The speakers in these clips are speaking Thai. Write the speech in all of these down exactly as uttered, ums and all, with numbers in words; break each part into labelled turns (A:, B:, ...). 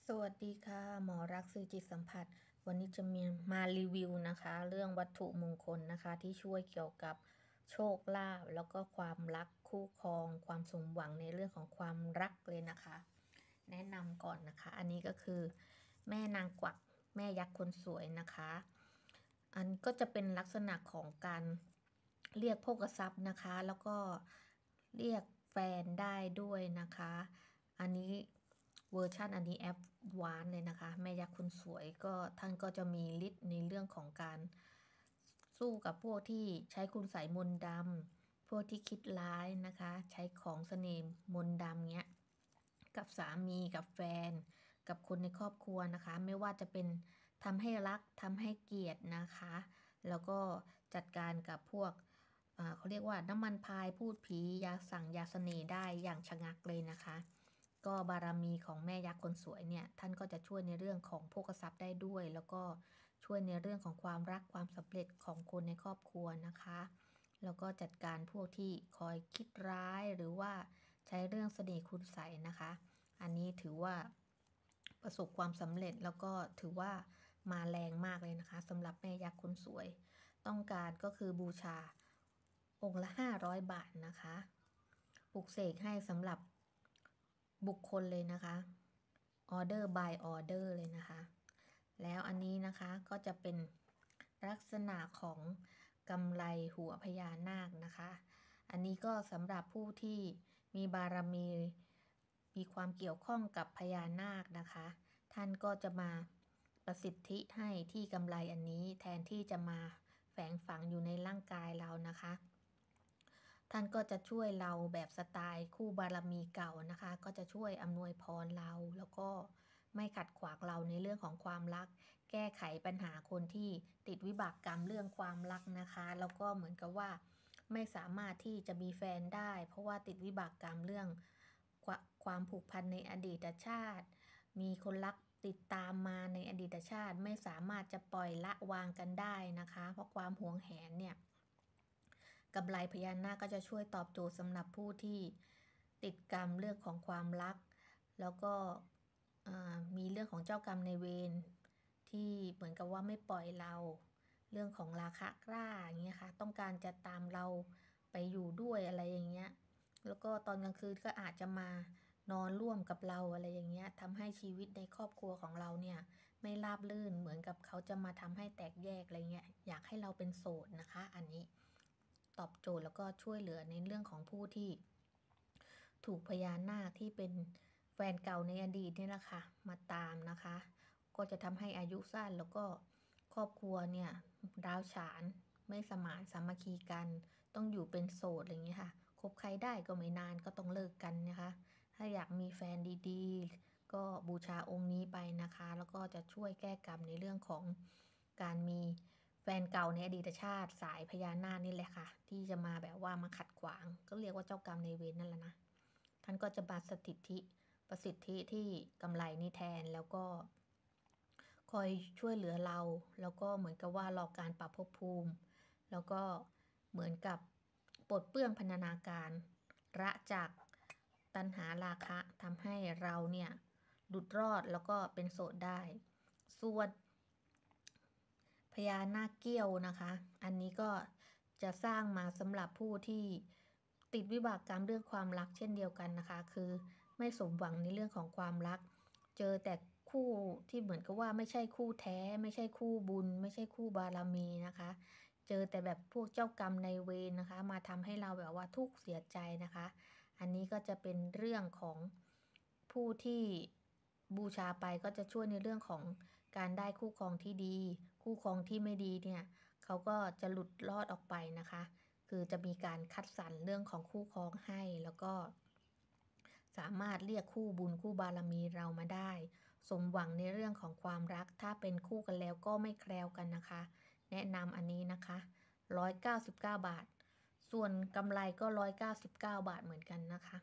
A: สวัสดีค่ะหมอรักสื่อจิตสัมผัสวันนี้จะมีมารีวิวนะคะเรื่องวัตถุมงคลนะคะที่ช่วยเกี่ยวกับโชคลาภแล้วก็ความรักคู่ครองความสมหวังในเรื่องของความรักเลยนะคะแนะนำก่อนนะคะอันนี้ก็คือแม่นางกวักแม่ยักษ์คนสวยนะคะอันก็จะเป็นลักษณะของการเรียกโภคทรัพย์นะคะแล้วก็เรียกแฟนได้ด้วยนะคะอันนี้เวอร์ชันอันนี้แอปหวานเลยนะคะแม่ยักษ์คนสวยก็ท่านก็จะมีฤทธิ์ในเรื่องของการสู้กับพวกที่ใช้คุณไสยมนต์ดำพวกที่คิดร้ายนะคะใช้ของเสน่ห์มนต์ดำเงี้ยกับสามีกับแฟนกับคนในครอบครัวนะคะไม่ว่าจะเป็นทำให้รักทำให้เกลียดนะคะแล้วก็จัดการกับพวกเขาเรียกว่าน้ำมันพายพูดผียาสั่งยาเสน่ห์ได้อย่างชะงักเลยนะคะก็บารมีของแม่ยักษ์คนสวยเนี่ยท่านก็จะช่วยในเรื่องของโภคทรัพย์ได้ด้วยแล้วก็ช่วยในเรื่องของความรักความสำเร็จของคนในครอบครัวนะคะแล้วก็จัดการพวกที่คอยคิดร้ายหรือว่าใช้เรื่องเสน่ห์คุณไสยนะคะอันนี้ถือว่าประสบความสำเร็จแล้วก็ถือว่ามาแรงมากเลยนะคะสำหรับแม่ยักษ์คนสวยต้องการก็คือบูชาองค์ละห้าร้อยบาทนะคะปลุกเสกให้สำหรับบุคคลเลยนะคะออเดอร์ by ออเดอร์เลยนะคะแล้วอันนี้นะคะก็จะเป็นลักษณะของกำไรหัวพญานาคนะคะอันนี้ก็สำหรับผู้ที่มีบารมีมีความเกี่ยวข้องกับพญานาคนะคะท่านก็จะมาประสิทธิให้ที่กำไรอันนี้แทนที่จะมาแฝงฝังอยู่ในร่างกายเรานะคะท่านก็จะช่วยเราแบบสไตล์คู่บารมีเก่านะคะก็จะช่วยอำนวยพรเราแล้วก็ไม่ขัดขวางเราในเรื่องของความรักแก้ไขปัญหาคนที่ติดวิบากกรรมเรื่องความรักนะคะแล้วก็เหมือนกับว่าไม่สามารถที่จะมีแฟนได้เพราะว่าติดวิบากกรรมเรื่องความผูกพันในอดีตชาติมีคนรักติดตามมาในอดีตชาติไม่สามารถจะปล่อยละวางกันได้นะคะเพราะความหวงแหนเนี่ยกำไรพญานาคก็จะช่วยตอบโจทย์สำหรับผู้ที่ติดกรรมเรื่องของความรักแล้วก็มีเรื่องของเจ้ากรรมในเวรที่เหมือนกับว่าไม่ปล่อยเราเรื่องของราคะกล้าอย่างเงี้ยค่ะต้องการจะตามเราไปอยู่ด้วยอะไรอย่างเงี้ยแล้วก็ตอนกลางคืนก็อาจจะมานอนร่วมกับเราอะไรอย่างเงี้ยทำให้ชีวิตในครอบครัวของเราเนี่ยไม่ราบรื่นเหมือนกับเขาจะมาทำให้แตกแยกอะไรเงี้ยอยากให้เราเป็นโสดนะคะอันนี้ตอบโจทย์แล้วก็ช่วยเหลือในเรื่องของผู้ที่ถูกพญานาคที่เป็นแฟนเก่าในอดีตนี่แหละค่ะมาตามนะคะก็จะทำให้อายุสั้นแล้วก็ครอบครัวเนี่ยร้าวฉานไม่สมานสามัคคีกันต้องอยู่เป็นโสดอะไรอย่างเงี้ยค่ะคบใครได้ก็ไม่นานก็ต้องเลิกกันนะคะถ้าอยากมีแฟนดีๆก็บูชาองค์นี้ไปนะคะแล้วก็จะช่วยแก้กรรมในเรื่องของการมีแฟนเก่าในอดีตชาติสายพญานาคนี่แหละค่ะที่จะมาแบบว่ามาขัดขวางก็เรียกว่าเจ้ากรรมในเวรนั่นแหละนะท่านก็จะมาสถิตธิประสิทธิที่กำไรนี้แทนแล้วก็คอยช่วยเหลือเราแล้วก็เหมือนกับว่าหลอกการปรับภพภูมิแล้วก็เหมือนกับปลดเปลื้องพันธนาการละจากตัณหาราคะทำให้เราเนี่ยหลุดรอดแล้วก็เป็นโสดได้ส่วนพญานาคเกี้ยวนะคะอันนี้ก็จะสร้างมาสำหรับผู้ที่ติดวิบากกรรมเรื่องความรักเช่นเดียวกันนะคะคือไม่สมหวังในเรื่องของความรักเจอแต่คู่ที่เหมือนกับว่าไม่ใช่คู่แท้ไม่ใช่คู่บุญไม่ใช่คู่บารมีนะคะเจอแต่แบบพวกเจ้ากรรมในเวรนะคะมาทำให้เราแบบว่าทุกข์เสียใจนะคะอันนี้ก็จะเป็นเรื่องของผู้ที่บูชาไปก็จะช่วยในเรื่องของการได้คู่ครองที่ดีคู่ครองที่ไม่ดีเนี่ยเขาก็จะหลุดรอดออกไปนะคะคือจะมีการคัดสรรเรื่องของคู่ครองให้แล้วก็สามารถเรียกคู่บุญคู่บารมีเรามาได้สมหวังในเรื่องของความรักถ้าเป็นคู่กันแล้วก็ไม่แคล้วกันนะคะแนะนำอันนี้นะคะหนึ่งร้อยเก้าสิบเก้าบาทส่วนกำไรก็หนึ่งร้อยเก้าสิบเก้าบาทเหมือนกันนะคะ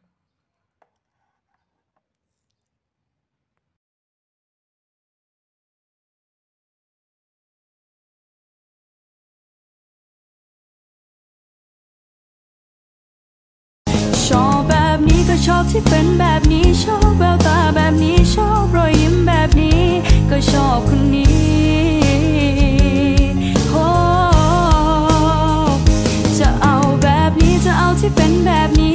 B: ชอบแบบนี้ก็ชอบที่เป็นแบบนี้ชอบแววตาแบบนี้ชอบรอยยิ้มแบบเป็นแบบนี้